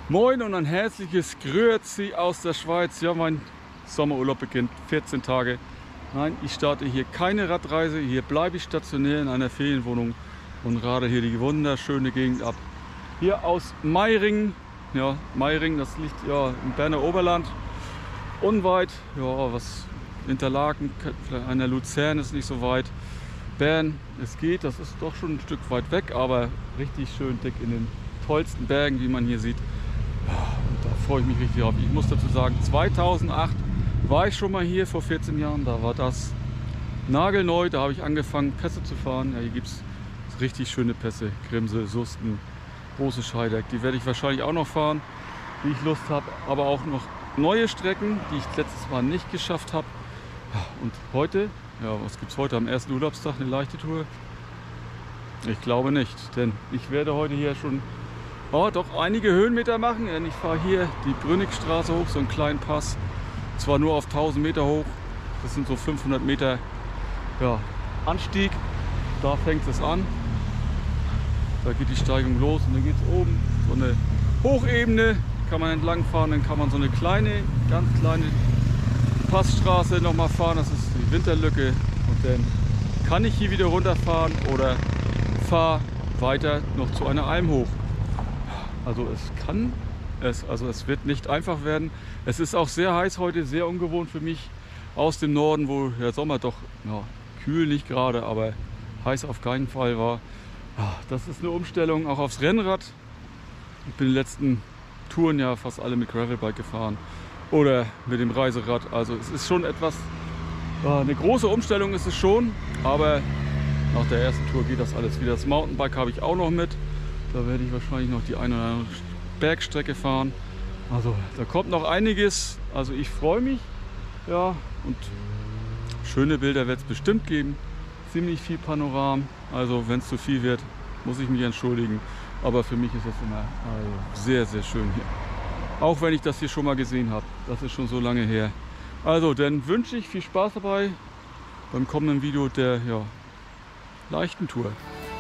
Moin und ein herzliches Grüezi aus der Schweiz. Ja, mein Sommerurlaub beginnt, 14 Tage. Nein, ich starte hier keine Radreise. Hier bleibe ich stationär in einer Ferienwohnung und rade hier die wunderschöne Gegend ab. Hier aus Meiringen. Ja, Meiringen, das liegt ja im Berner Oberland. Unweit, ja, was Interlaken, an der Luzern ist nicht so weit. Bern, es geht, das ist doch schon ein Stück weit weg, aber richtig schön dick in den tollsten Bergen, wie man hier sieht. Und da freue ich mich richtig drauf. Ich muss dazu sagen, 2008 war ich schon mal hier, vor 14 Jahren. Da war das nagelneu. Da habe ich angefangen, Pässe zu fahren. Ja, hier gibt es richtig schöne Pässe. Grimse, Susten, Große Scheideck. Die werde ich wahrscheinlich auch noch fahren, wie ich Lust habe. Aber auch noch neue Strecken, die ich letztes Mal nicht geschafft habe. Und heute, ja, was gibt es heute am ersten Urlaubstag? Eine leichte Tour? Ich glaube nicht, denn ich werde heute hier schon doch einige Höhenmeter machen. Denn ich fahre hier die Brünnigstraße hoch, so einen kleinen Pass. Zwar nur auf 1000 Meter hoch, das sind so 500 Meter Anstieg. Da fängt es an. Da geht die Steigung los und dann geht es oben so eine Hochebene, kann man entlang fahren. Dann kann man so eine kleine, ganz kleine Passstraße nochmal fahren. Das ist die Winterlücke. Und dann kann ich hier wieder runterfahren oder fahre weiter noch zu einer Alm hoch. Also es wird nicht einfach werden. Es ist auch sehr heiß heute, sehr ungewohnt für mich aus dem Norden, wo der Sommer doch kühl nicht gerade, aber heiß auf keinen Fall war. Das ist eine Umstellung auch aufs Rennrad. Ich bin die letzten Touren ja fast alle mit Gravelbike gefahren oder mit dem Reiserad. Also es ist schon etwas, eine große Umstellung ist es schon, aber nach der ersten Tour geht das alles wieder. Das Mountainbike habe ich auch noch mit. Da werde ich wahrscheinlich noch die eine oder andere Bergstrecke fahren. Also da kommt noch einiges. Also ich freue mich. Ja, und schöne Bilder wird es bestimmt geben. Ziemlich viel Panoram. Also wenn es zu viel wird, muss ich mich entschuldigen. Aber für mich ist das immer sehr, sehr schön hier. Auch wenn ich das hier schon mal gesehen habe. Das ist schon so lange her. Also dann wünsche ich viel Spaß dabei beim kommenden Video der leichten Tour.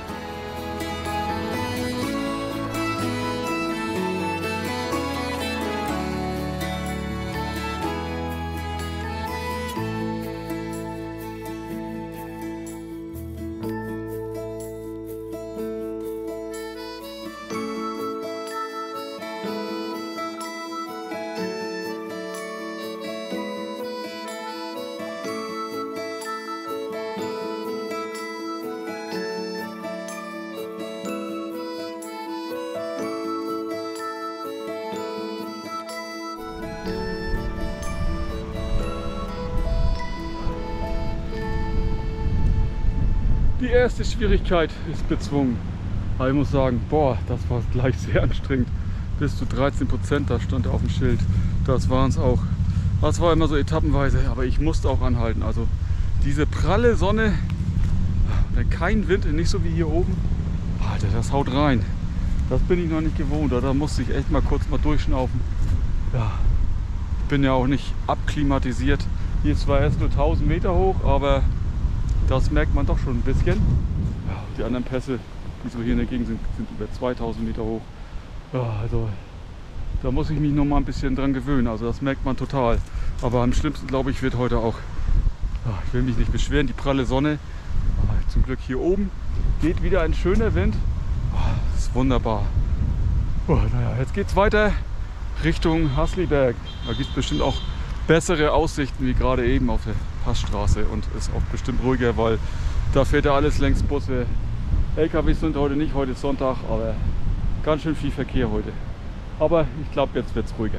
Die erste Schwierigkeit ist bezwungen. Aber ich muss sagen, das war gleich sehr anstrengend. Bis zu 13%, da stand auf dem Schild. Das waren es auch. Das war immer so etappenweise, aber ich musste auch anhalten. Also diese pralle Sonne, wenn kein Wind, nicht so wie hier oben. Alter, das haut rein. Das bin ich noch nicht gewohnt. Da musste ich echt mal kurz durchschnaufen. Ja, bin ja auch nicht abklimatisiert. Hier ist zwar erst nur 1000 Meter hoch, aber das merkt man doch schon ein bisschen. Ja, die anderen Pässe, die so hier in der Gegend sind, sind über 2000 Meter hoch. Ja, also da muss ich mich noch mal ein bisschen dran gewöhnen. Also das merkt man total. Aber am schlimmsten, glaube ich, wird heute auch. Ich will mich nicht beschweren, die pralle Sonne. Zum Glück hier oben geht wieder ein schöner Wind. Das ist wunderbar. Jetzt geht es weiter Richtung Hasliberg. Da gibt es bestimmt auch bessere Aussichten wie gerade eben auf der Passstraße und ist auch bestimmt ruhiger, weil da fährt ja alles längs Busse. LKWs sind heute nicht, heute ist Sonntag, aber ganz schön viel Verkehr heute. Aber ich glaube, jetzt wird es ruhiger.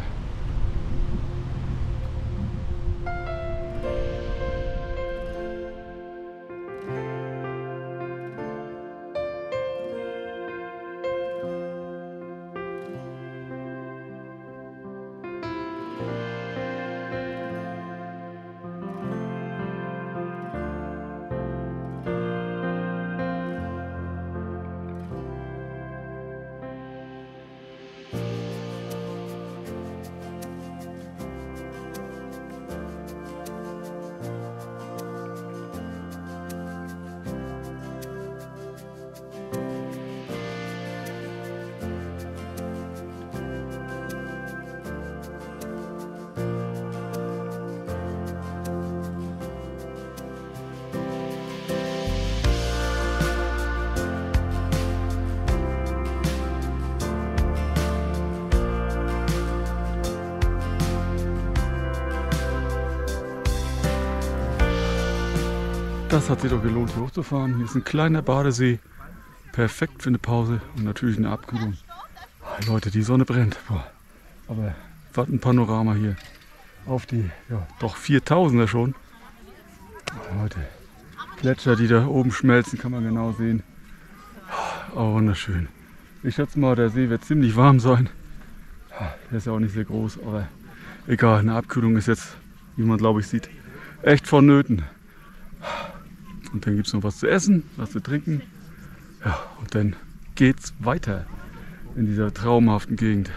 das hat sich doch gelohnt, hier hochzufahren. Hier ist ein kleiner Badesee. Perfekt für eine Pause und natürlich eine Abkühlung. Leute, die Sonne brennt. Boah. Aber was ein Panorama hier. Auf die, ja, doch 4000er schon. Leute, Gletscher, die da oben schmelzen, kann man genau sehen. Oh, wunderschön. Ich schätze mal, der See wird ziemlich warm sein. Der ist ja auch nicht sehr groß, aber egal. Eine Abkühlung ist jetzt, wie man glaube ich sieht, echt vonnöten. Und dann gibt es noch was zu essen, was zu trinken. Ja, und dann geht's weiter in dieser traumhaften Gegend.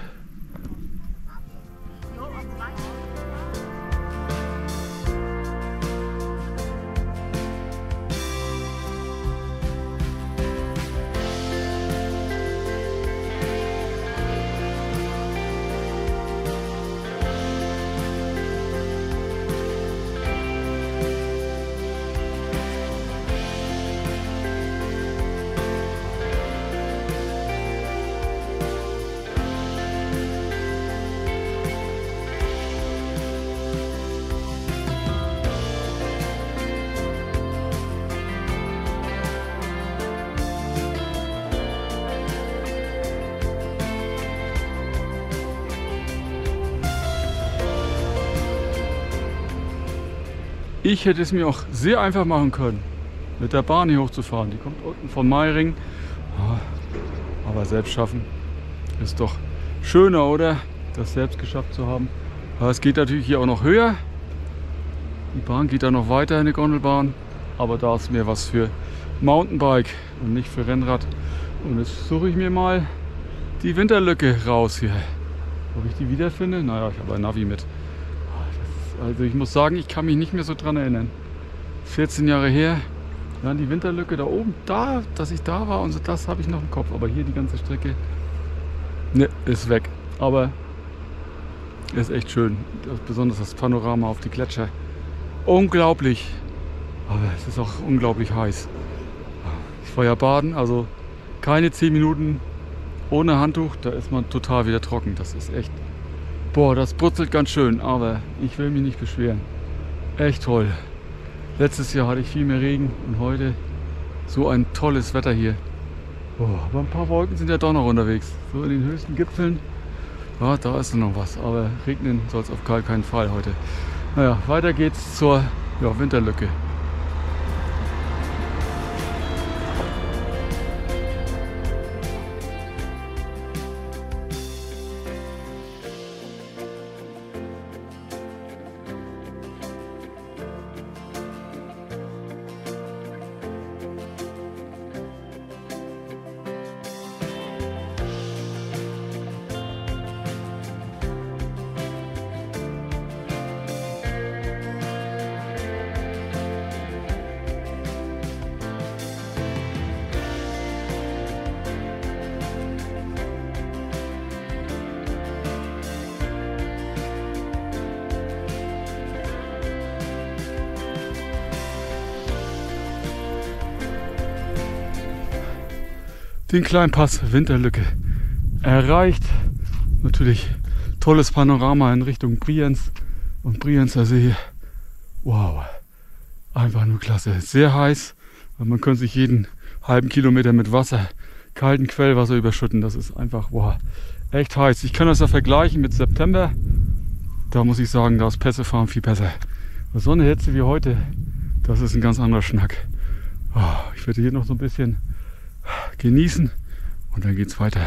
Ich hätte es mir auch sehr einfach machen können, mit der Bahn hier hochzufahren. Die kommt unten von Meiring. Aber selbst schaffen ist doch schöner, oder? Das selbst geschafft zu haben. Aber es geht natürlich hier auch noch höher. Die Bahn geht da noch weiter, eine Gondelbahn. Aber da ist mehr was für Mountainbike und nicht für Rennrad. Und jetzt suche ich mir mal die Winterlücke raus hier. Ob ich die wiederfinde? Naja, ich habe ein Navi mit. Also ich muss sagen, ich kann mich nicht mehr so dran erinnern. 14 Jahre her, dann die Winterlücke da oben, da, dass ich da war und so, das habe ich noch im Kopf. Aber hier die ganze Strecke, ne, ist weg. Aber ist echt schön, besonders das Panorama auf die Gletscher. Unglaublich, aber es ist auch unglaublich heiß. Ich war ja baden, also keine 10 Minuten ohne Handtuch, da ist man total wieder trocken. Das ist echt... Boah, das brutzelt ganz schön, aber ich will mich nicht beschweren. Echt toll. Letztes Jahr hatte ich viel mehr Regen und heute so ein tolles Wetter hier. Boah, aber ein paar Wolken sind ja doch noch unterwegs. So in den höchsten Gipfeln, ja, da ist noch was. Aber regnen soll es auf keinen Fall heute. Naja, weiter geht's zur Winterlücke. Den kleinen Pass Winterlücke erreicht. Natürlich tolles Panorama in Richtung Brienz und Brienzer See. Wow, einfach nur klasse. Sehr heiß, man könnte sich jeden halben Kilometer mit Wasser, kalten Quellwasser überschütten. Das ist einfach, wow, echt heiß. Ich kann das ja vergleichen mit September. Da muss ich sagen, da ist Pässefahren viel besser. So eine Hitze wie heute, das ist ein ganz anderer Schnack. Ich werde hier noch so ein bisschen genießen und dann geht's weiter.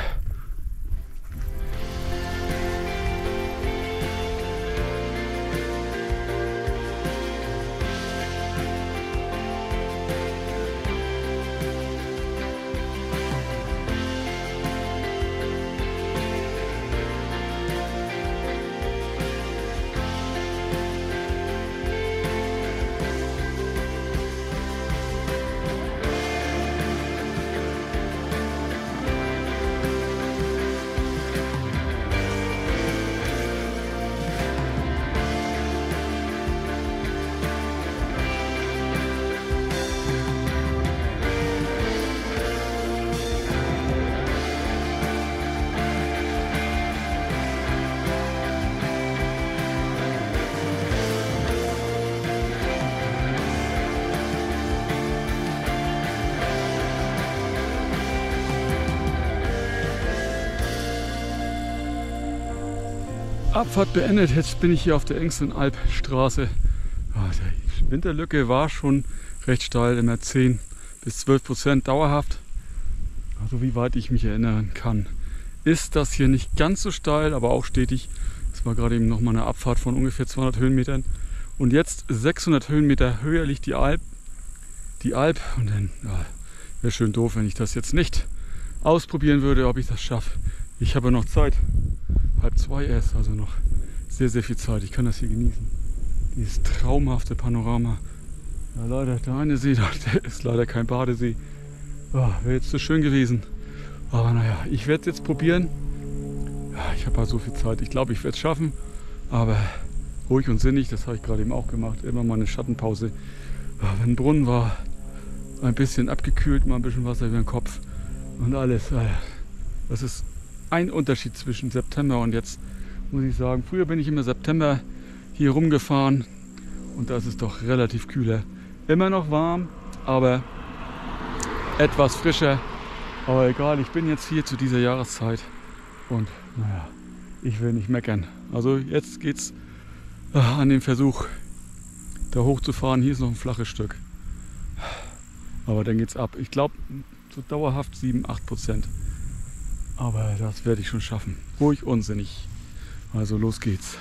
Abfahrt beendet. Jetzt bin ich hier auf der engsten Albstraße. Die Winterlücke war schon recht steil, immer 10 bis 12% dauerhaft. Also wie weit ich mich erinnern kann, ist das hier nicht ganz so steil, aber auch stetig. Es war gerade eben noch mal eine Abfahrt von ungefähr 200 Höhenmetern. Und jetzt 600 Höhenmeter höher liegt die Alp. Und dann wäre schön doof, wenn ich das jetzt nicht ausprobieren würde, ob ich das schaffe. Ich habe noch Zeit. 1:30 erst, also noch sehr, sehr viel Zeit. Ich kann das hier genießen. Dieses traumhafte Panorama. Ja, leider, der eine See, der ist leider kein Badesee. Wäre jetzt so schön gewesen. Aber naja, ich werde es jetzt probieren. Ja, ich habe halt so viel Zeit. Ich glaube, ich werde es schaffen. Aber ruhig und sinnig, das habe ich gerade eben auch gemacht. Immer mal eine Schattenpause. Wenn ein Brunnen war, ein bisschen abgekühlt, mal ein bisschen Wasser über den Kopf und alles. Das ist ein Unterschied zwischen September und jetzt, muss ich sagen. Früher bin ich immer September hier rumgefahren und da ist es doch relativ kühler. Immer noch warm, aber etwas frischer. Aber egal, ich bin jetzt hier zu dieser Jahreszeit und naja, ich will nicht meckern. Also jetzt geht's an den Versuch, da hochzufahren. Hier ist noch ein flaches Stück. Aber dann geht's ab. Ich glaube, so dauerhaft 7-8%. Aber das werde ich schon schaffen. Ruhig unsinnig. Also los geht's.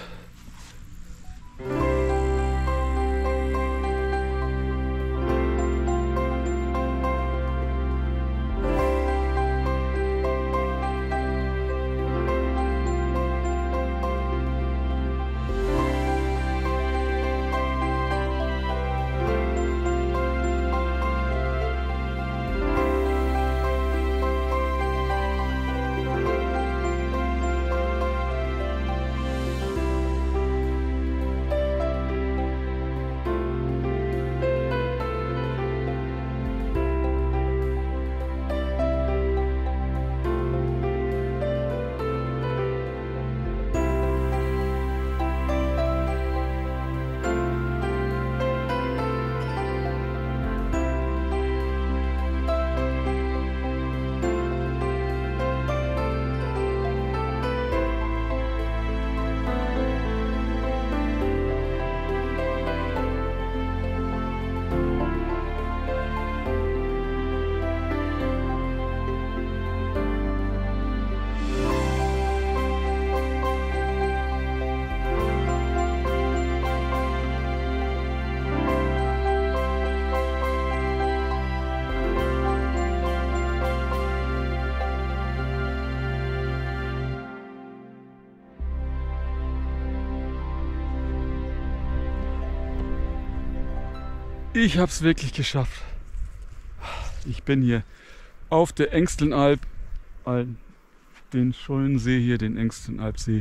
Ich habe es wirklich geschafft. Ich bin hier auf der Engstenalb, den schönen See hier, den Engstenalbsee.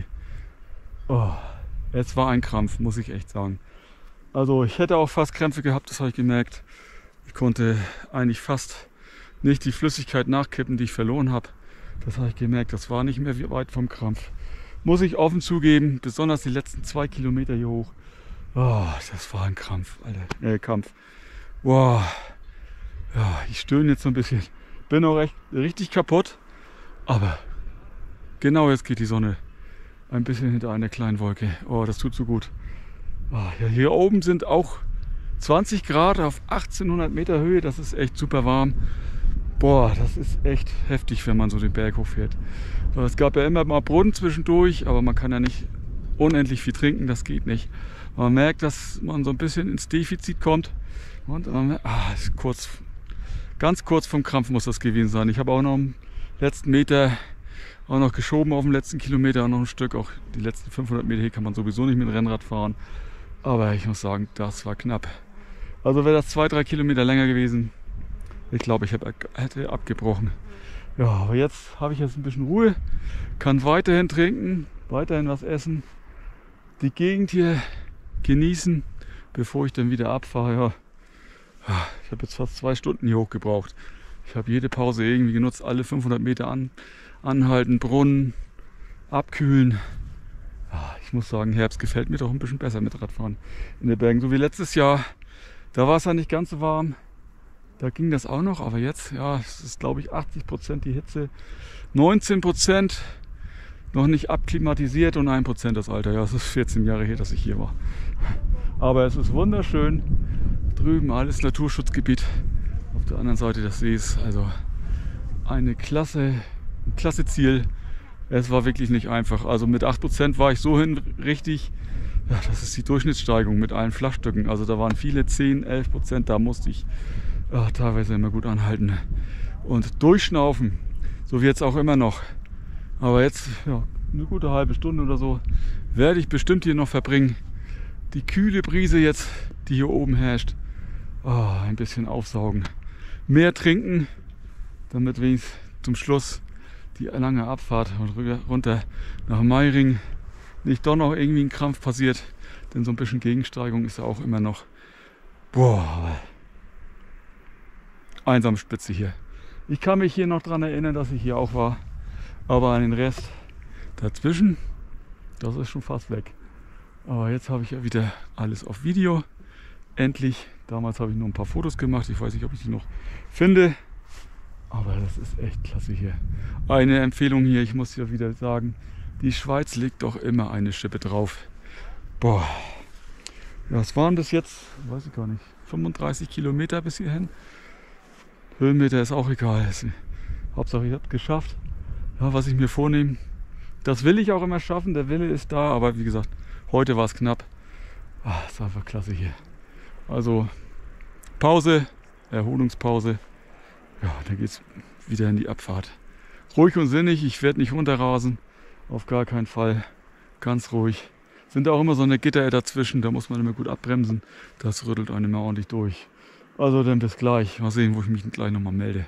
Es war ein Krampf, muss ich echt sagen. Also ich hätte auch fast Krämpfe gehabt, das habe ich gemerkt. Ich konnte eigentlich fast nicht die Flüssigkeit nachkippen, die ich verloren habe. Das habe ich gemerkt, das war nicht mehr weit vom Krampf. Muss ich offen zugeben, besonders die letzten 2 Kilometer hier hoch. Das war ein Krampf, Alter. Kampf. Ja, ich stöhne jetzt so ein bisschen. Bin auch richtig kaputt. Aber genau jetzt geht die Sonne ein bisschen hinter einer kleinen Wolke. Das tut so gut. Ja, hier oben sind auch 20 Grad auf 1800 Meter Höhe. Das ist echt super warm. Das ist echt heftig, wenn man so den Berg hochfährt. Es gab ja immer mal Brunnen zwischendurch, aber man kann ja nicht unendlich viel trinken. Das geht nicht. Man merkt, dass man so ein bisschen ins Defizit kommt. Und ist ganz kurz vom Krampf muss das gewesen sein. Ich habe auch noch am letzten Meter auch noch geschoben, auf dem letzten Kilometer auch noch ein Stück. Auch die letzten 500 Meter hier kann man sowieso nicht mit Rennrad fahren. Aber ich muss sagen, das war knapp. Also wäre das 2-3 Kilometer länger gewesen. Ich glaube, ich hätte abgebrochen. Ja, aber jetzt habe ich jetzt ein bisschen Ruhe. Kann weiterhin trinken, weiterhin was essen. Die Gegend hier genießen, bevor ich dann wieder abfahre. Ich habe jetzt fast 2 Stunden hier hoch gebraucht. Ich habe jede Pause irgendwie genutzt, alle 500 Meter anhalten, Brunnen, abkühlen. Ich muss sagen, Herbst gefällt mir doch ein bisschen besser mit Radfahren in den Bergen. So wie letztes Jahr, da war es ja nicht ganz so warm. Da ging das auch noch, aber jetzt, es ist glaube ich 80% die Hitze, 19% noch nicht abklimatisiert und 1% das Alter. Ja, es ist 14 Jahre her, dass ich hier war. Aber es ist wunderschön. Drüben alles Naturschutzgebiet. Auf der anderen Seite des Sees. Also ein klasse Ziel. Es war wirklich nicht einfach. Also mit 8% war ich so hin richtig. Ja, das ist die Durchschnittssteigung mit allen Flachstücken. Also da waren viele 10, 11%. Da musste ich teilweise immer gut anhalten und durchschnaufen. So wie jetzt auch immer noch. Aber jetzt, ja, eine gute halbe Stunde oder so, werde ich bestimmt hier noch verbringen. Die kühle Brise jetzt, die hier oben herrscht, ein bisschen aufsaugen. Mehr trinken, damit wenigstens zum Schluss die lange Abfahrt und runter nach Meiringen nicht doch noch irgendwie ein Krampf passiert. Denn so ein bisschen Gegensteigung ist ja auch immer noch. Einsame Spitze hier. Ich kann mich hier noch daran erinnern, dass ich hier auch war. Aber an den Rest dazwischen, das ist schon fast weg. Aber jetzt habe ich ja wieder alles auf Video. Endlich. Damals habe ich nur ein paar Fotos gemacht. Ich weiß nicht, ob ich die noch finde. Aber das ist echt klasse hier. Eine Empfehlung hier, ich muss ja wieder sagen, die Schweiz legt doch immer eine Schippe drauf. Ja, was waren das jetzt? Weiß ich gar nicht. 35 Kilometer bis hierhin. Höhenmeter ist auch egal. Hauptsache ich habe es geschafft. Ja, was ich mir vornehme, das will ich auch immer schaffen. Der Wille ist da, aber wie gesagt, heute war es knapp. Ist einfach klasse hier. Also Pause, Erholungspause. Ja, dann geht es wieder in die Abfahrt. Ruhig und sinnig, ich werde nicht runterrasen. Auf gar keinen Fall. Ganz ruhig. Sind auch immer so eine Gitter dazwischen, da muss man immer gut abbremsen. Das rüttelt einen immer ordentlich durch. Also dann bis gleich. Mal sehen, wo ich mich gleich nochmal melde.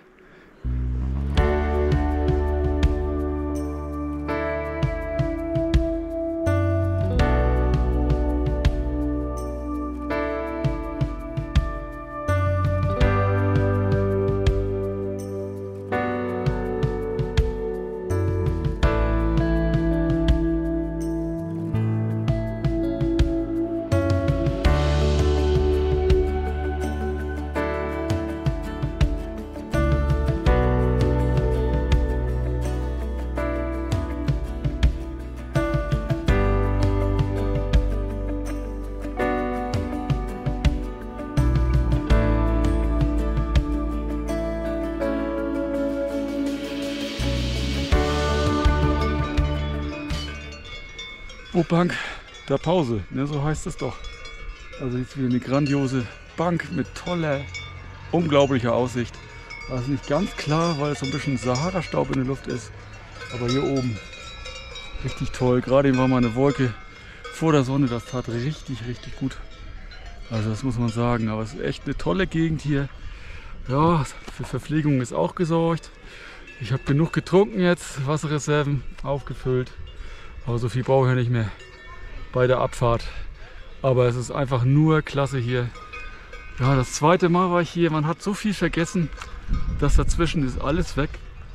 Bank der Pause, ne, so heißt es doch. Also jetzt wieder eine grandiose Bank mit toller, unglaublicher Aussicht. Das ist nicht ganz klar, weil es so ein bisschen Sahara-Staub in der Luft ist. Aber hier oben richtig toll. Gerade eben war mal eine Wolke vor der Sonne, das tat richtig gut. Also das muss man sagen. Aber es ist echt eine tolle Gegend hier. Ja, für Verpflegung ist auch gesorgt. Ich habe genug getrunken jetzt, Wasserreserven aufgefüllt. Aber so viel brauche ich ja nicht mehr bei der Abfahrt. Aber es ist einfach nur klasse hier. Ja, das zweite Mal war ich hier. Man hat so viel vergessen. Das dazwischen ist alles weg.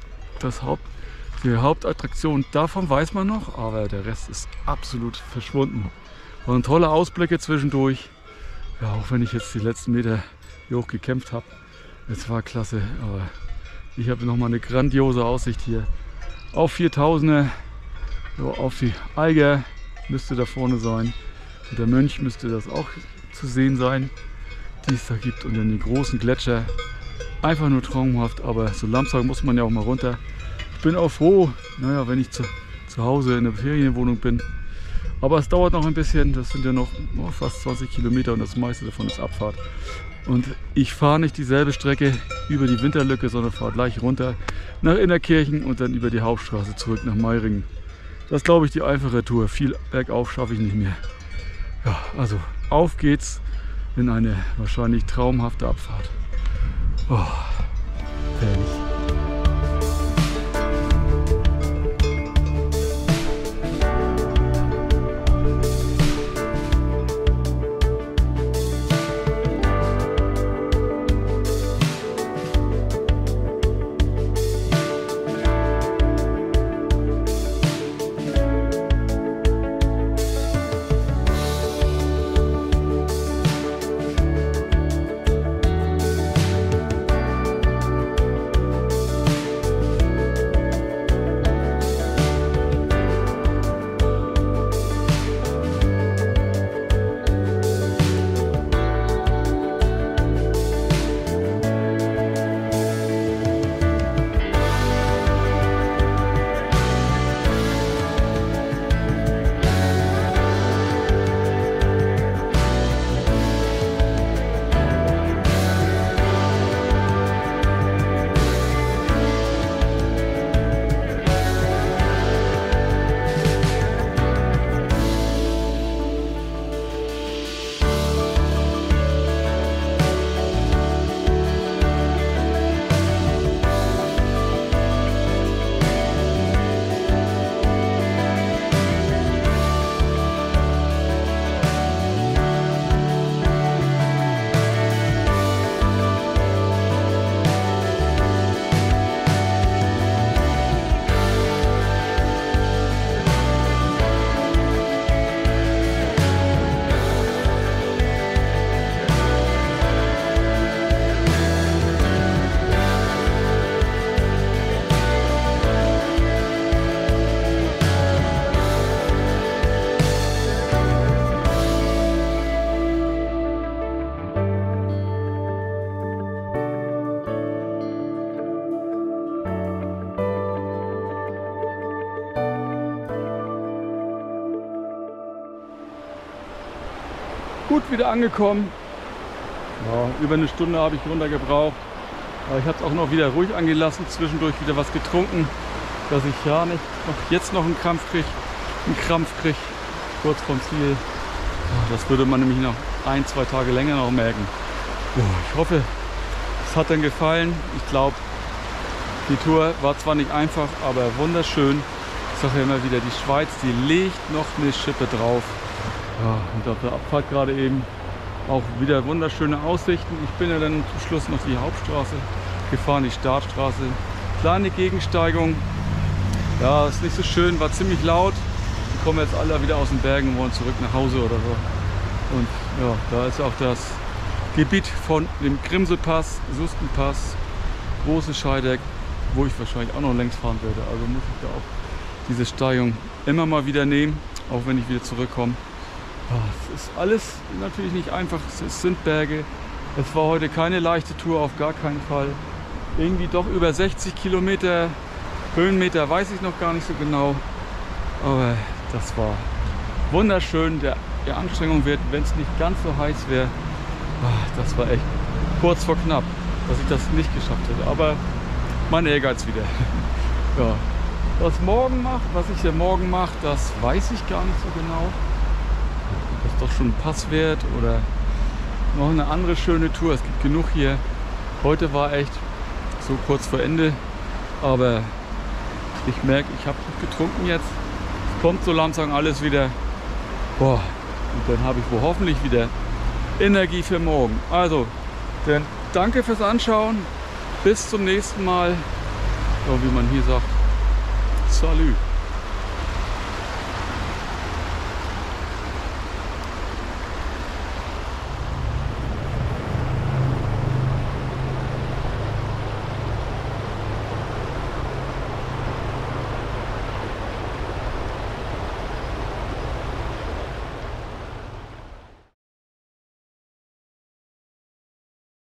Die Hauptattraktion, davon weiß man noch. Aber der Rest ist absolut verschwunden. Waren tolle Ausblicke zwischendurch. Ja, auch wenn ich jetzt die letzten Meter hier hoch gekämpft habe. Es war klasse. Aber ich habe nochmal eine grandiose Aussicht hier. Auf 4000er. So, auf die Eiger müsste da vorne sein. Und der Mönch müsste das auch zu sehen sein, die es da gibt. Und dann die großen Gletscher. Einfach nur traumhaft, aber so langsam muss man ja auch mal runter. Ich bin auch froh, naja, wenn ich zu Hause in der Ferienwohnung bin. Aber es dauert noch ein bisschen, das sind ja noch fast 20 Kilometer und das meiste davon ist Abfahrt. Und ich fahre nicht dieselbe Strecke über die Winterlücke, sondern fahre gleich runter nach Innerkirchen und dann über die Hauptstraße zurück nach Meiringen. Das ist, glaube ich, die einfache Tour. Viel bergauf schaffe ich nicht mehr. Ja, also auf geht's in eine wahrscheinlich traumhafte Abfahrt. Oh, herrlich. gut wieder angekommen. Ja, über eine Stunde habe ich runter gebraucht. Aber ich habe es auch noch wieder ruhig angelassen, zwischendurch wieder was getrunken, dass ich ja nicht jetzt noch einen Krampf kriege, kurz vom Ziel. Ja, das würde man nämlich noch 1-2 Tage länger noch merken. Ja, ich hoffe, es hat dann gefallen. Ich glaube, die Tour war zwar nicht einfach, aber wunderschön. Ich sage ja immer wieder, die Schweiz, die legt noch eine Schippe drauf. Ja, und auf der Abfahrt gerade eben auch wieder wunderschöne Aussichten. Ich bin ja dann zum Schluss noch die Hauptstraße gefahren, die Startstraße. Kleine Gegensteigung. Ja, ist nicht so schön, war ziemlich laut. Wir kommen jetzt alle wieder aus den Bergen und wollen zurück nach Hause oder so. Und ja, da ist auch das Gebiet von dem Grimselpass, Sustenpass, Große Scheideck, wo ich wahrscheinlich auch noch längs fahren werde. Also muss ich da auch diese Steigung immer mal wieder nehmen, auch wenn ich wieder zurückkomme. Ja, es ist alles natürlich nicht einfach, es sind Berge. Es war heute keine leichte Tour, auf gar keinen Fall. Irgendwie doch über 60 Kilometer, Höhenmeter weiß ich noch gar nicht so genau. Aber das war wunderschön. Die Anstrengung wird, wenn es nicht ganz so heiß wäre, das war echt kurz vor knapp, dass ich das nicht geschafft hätte. Aber mein Ehrgeiz wieder. Ja. Was ich hier morgen mache, das weiß ich gar nicht so genau. Ob das doch schon ein Pass wird oder noch eine andere schöne Tour. Es gibt genug hier. Heute war echt so kurz vor Ende. Aber ich merke, ich habe gut getrunken jetzt. Es kommt so langsam alles wieder. Boah. Und dann habe ich wohl hoffentlich wieder Energie für morgen. Also, dann danke fürs Anschauen. Bis zum nächsten Mal. Oder wie man hier sagt, Salü.